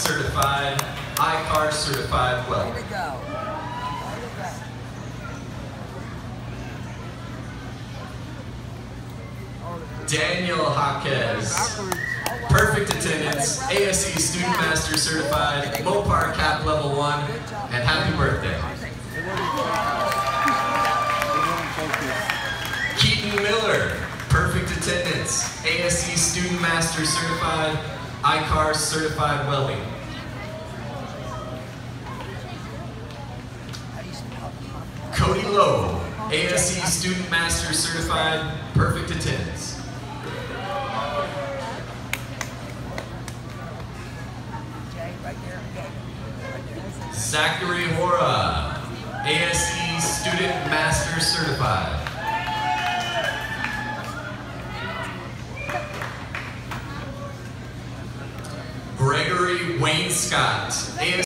certified, ICAR certified welder. Way to go. Daniel Jacquez, perfect attendance, ASE Student Master certified, Mopar Cap Level 1, and happy birthday. Keaton Miller, perfect attendance, ASE Student Master certified, ICAR certified welding. Cody Lowe, ASE Student Master certified, perfect attendance. Zachary Hora, ASE Student Master certified. Gregory Wayne Scott, ASE